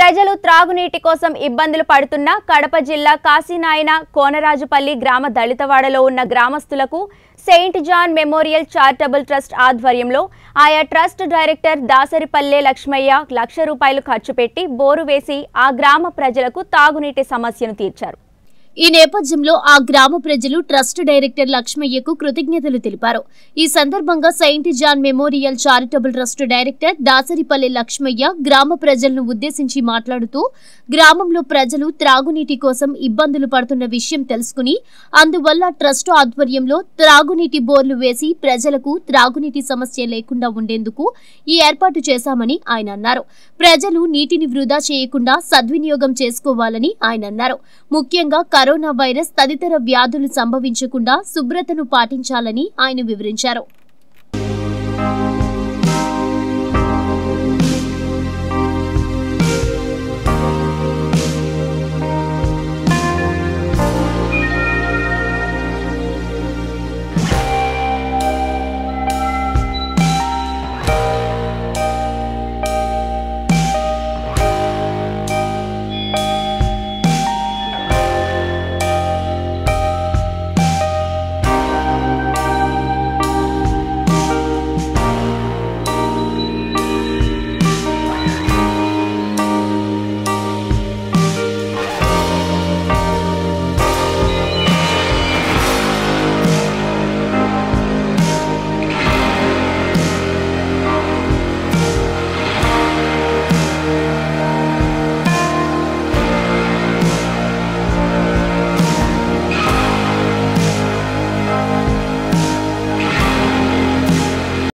ప్రజలు త్రాగునీటి కోసం ఇబ్బందులు పడుతున్న కడప జిల్లా కాశీనాయన కోనరాజుపల్లి గ్రామ దళితవాడలో ఉన్న గ్రామస్తులకు Saint John Memorial Charitable Trust ఆధ్వర్యంలో ఆయా ట్రస్ట్ డైరెక్టర్ దాసరిపల్లె లక్ష్మయ్య ₹1 లక్ష ఖర్చు పెట్టి బోరు వేసి ఆ గ్రామ ప్రజలకు తాగునీటి సమస్యను తీర్చారు. ఈ నేపథ్యంలో ఆ గ్రామ ప్రజలు ట్రస్ట్ డైరెక్టర్ లక్ష్మయ్యకు కృతజ్ఞతలు తెలిపారు. ఈ సందర్భంగా Saint John Memorial Charitable Trust director Dasaripalle Lakshmaiah గ్రామ ప్రజలను ఉద్దేశించి మాట్లాడుతూ గ్రామంలో ప్రజలు త్రాగునీటి కోసం ఇబ్బందులు పడుతున్న విషయం తెలుసుకుని అందువల్ల ట్రస్ట్ ఆధ్వర్యంలో త్రాగునీటి బోర్లు వేసి ప్రజలకు త్రాగునీటి సమస్య లేకుండా ఉండేందుకు ఈ ఏర్పాటు చేశామని ఆయన అన్నారు. ప్రజలు నీటిని వృధా చేయకుండా సద్వినియోగం చేసుకోవాలని ఆయన అన్నారు. ముఖ్యంగా కరోనా వైరస్ తదితర వ్యాధులు సంభవించకుండా శుభ్రతను పాటించాలని ఆయన వివరించారు.